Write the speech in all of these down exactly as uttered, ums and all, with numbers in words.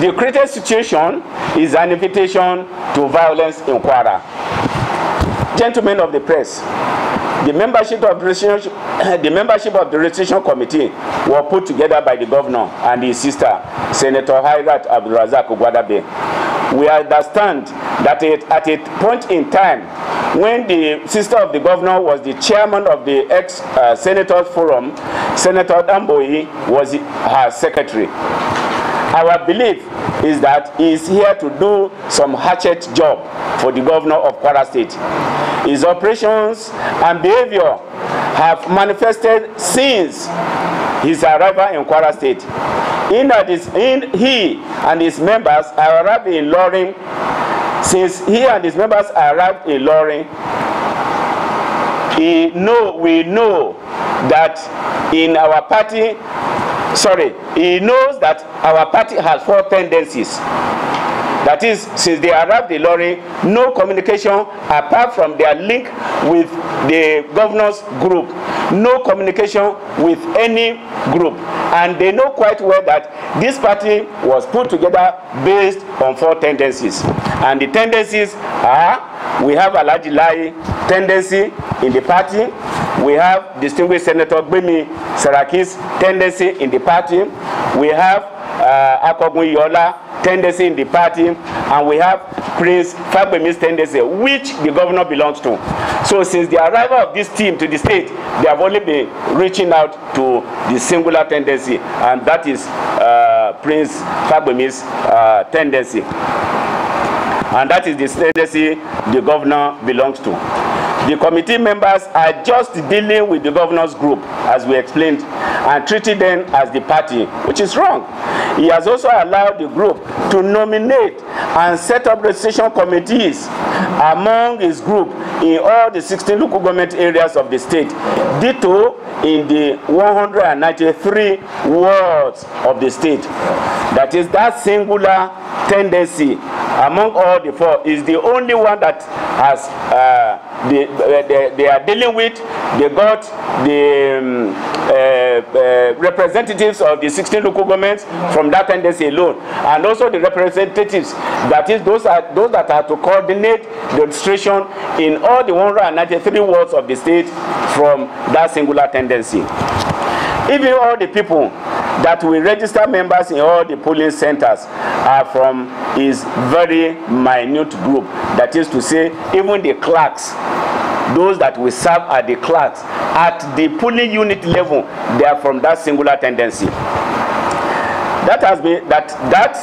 The created situation is an invitation to violence in Kwara. Gentlemen of the press, the membership of the registration, the membership of the registration committee were put together by the governor and his sister, Senator Hairat Abdulrazak Ogwadabe. We understand that it, at a point in time when the sister of the governor was the chairman of the ex-senators uh, forum, Senator Damboyi was her secretary. Our belief is that he is here to do some hatchet job for the governor of Kwara State. His operations and behavior have manifested since his arrival in Kwara State. In his, in, he and his members arrived in Loring. Since he and his members arrived in Loring, he know, we know that in our party, sorry, he knows that our party has four tendencies. That is, since they arrived in Loring, no communication apart from their link with the governor's group, no communication with any group. And they know quite well that this party was put together based on four tendencies. And the tendencies are, we have Alhaji Lai tendency in the party, we have distinguished Senator Gbemi Saraki's tendency in the party, we have uh, Akogun Yola tendency in the party, and we have Prince Fagbemi's tendency, which the governor belongs to. So since the arrival of this team to the state, they have only been reaching out to the singular tendency, and that is uh, Prince Fagbemi's uh, tendency. And that is the tendency the governor belongs to. The committee members are just dealing with the governor's group, as we explained, and treating them as the party, which is wrong. He has also allowed the group to nominate and set up registration committees among his group in all the sixteen local government areas of the state, ditto in the one hundred ninety-three wards of the state. That is, that singular tendency among all the four is the only one that has uh, they, they, they are dealing with. They got the um, uh, uh, representatives of the sixteen local governments from that tendency alone, and also the representatives, that is, those are those that are to coordinate the registration in all the one hundred ninety-three wards of the state from that singular tendency. Even all the people that will register members in all the polling centers are from his very minute group. That is to say, even the clerks, those that will serve at the clerks, at the polling unit level, they are from that singular tendency. That has been, that, that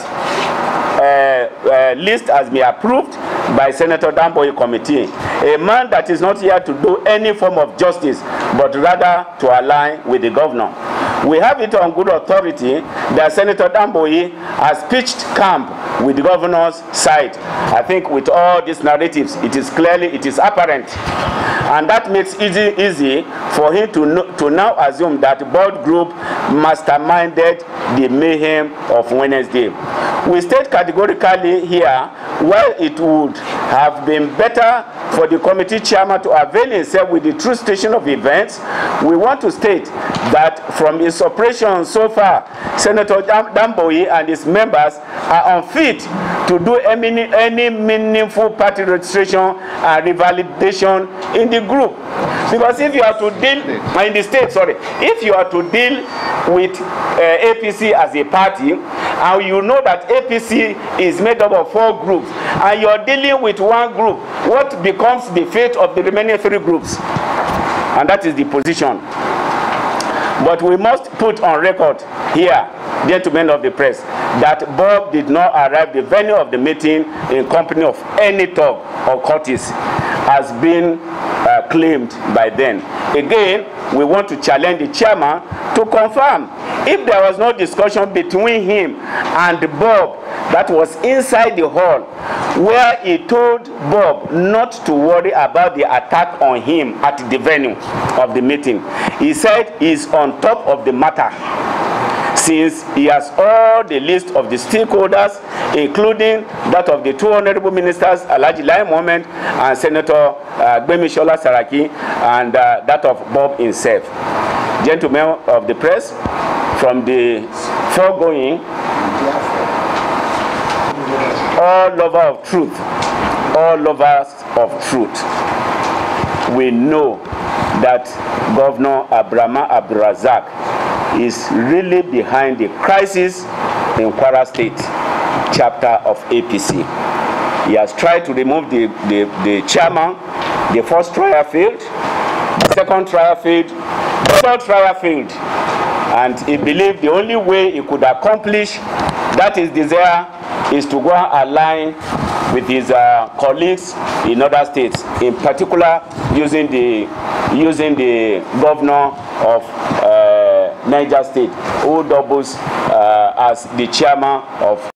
uh, uh, list has been approved by Senator Damboyi Committee, a man that is not here to do any form of justice, but rather to align with the governor. We have it on good authority that Senator Damboyi has pitched camp with the governor's side. I think with all these narratives, it is clearly, it is apparent. And that makes it easy, easy for him to, no, to now assume that the board group masterminded the mayhem of Wednesday. We state categorically here, while it would have been better for the committee chairman to avail himself with the true station of events, we want to state that from his operation so far, Senator Damboyi and his members are unfit to do any, any meaningful party registration and revalidation in the group. Because if you are to deal, in the state, sorry, if you are to deal with uh, A P C as a party, and you know that A P C is made up of four groups, and you are dealing with one group, what becomes the fate of the remaining three groups? And that is the position. But we must put on record here, gentlemen of the press, that Bob did not arrive the venue of the meeting in company of any thug or courteous, has been uh, claimed by them. Again, we want to challenge the chairman to confirm if there was no discussion between him and Bob that was inside the hall, where he told Bob not to worry about the attack on him at the venue of the meeting. He said he's on top of the matter, since he has all the list of the stakeholders, including that of the two honorable ministers, Alhaji Lai Mohammed and Senator uh, Gbemi Shola Saraki, and uh, that of Bob himself. Gentlemen of the press, from the foregoing, all lovers of truth, all lovers of truth, we know that Governor Abrahama Abdulrazak is really behind the crisis in Kwara State chapter of A P C. He has tried to remove the, the, the chairman. The first trial failed, the second trial failed, the third trial failed. And he believed the only way he could accomplish that his desire is to go and align with his uh, colleagues in other states, in particular using the, using the governor of uh, Niger State, who doubles uh, as the chairman of